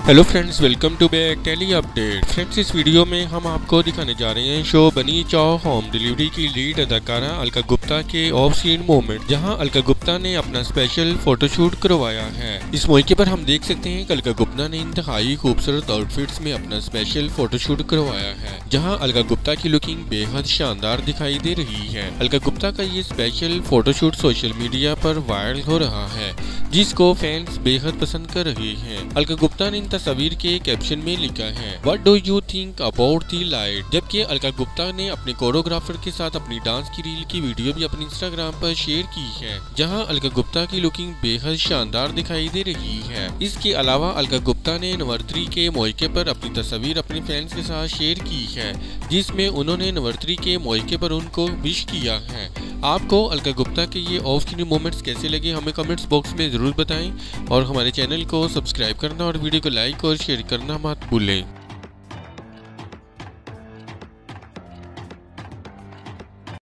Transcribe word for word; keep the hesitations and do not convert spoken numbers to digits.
Hello friends, welcome to back tele update. Friends, इस video में हम आपको दिखाने जा रहे हैं शो बनी चाओ होम डिलीवरी की लीड अदाकारा अलका गुप्ता के ऑफ सीन मोमेंट, जहां अलका गुप्ता ने अपना स्पेशल फोटोशूट करवाया है। इस मौके पर हम देख सकते हैं कि अलका गुप्ता ने इंतहाई खूबसूरत आउटफिट्स में अपना स्पेशल फोटोशूट करवाया है, जहां अलका गुप्ता की लुकिंग बेहद शानदार दिखाई दे रही है। अलका गुप्ता का ये स्पेशल फोटोशूट सोशल मीडिया पर वायरल हो रहा है, जिसको फैंस बेहद पसंद कर रहे हैं। अलका गुप्ता ने तस्वीर के कैप्शन में लिखा है, what do you think about the light. जबकि अलका गुप्ता ने अपने कोरियोग्राफर के साथ अपनी डांस की रील की वीडियो भी अपने इंस्टाग्राम पर शेयर की है, जहां अलका गुप्ता की लुकिंग बेहद शानदार दिखाई दे रही है। इसके अलावा अलका गुप्ता ने नवरात्रि के मौके पर अपनी तस्वीर अपने फैंस के साथ शेयर की है, जिसमें उन्होंने नवरात्रि के मौके पर उनको विश किया है। आपको अलका गुप्ता के ये ऑफ स्क्रीन मोमेंट्स कैसे लगे, हमें कमेंट्स बॉक्स में जरूर बताएं और हमारे चैनल को सब्सक्राइब करना और वीडियो को लाइक और शेयर करना मत भूलें।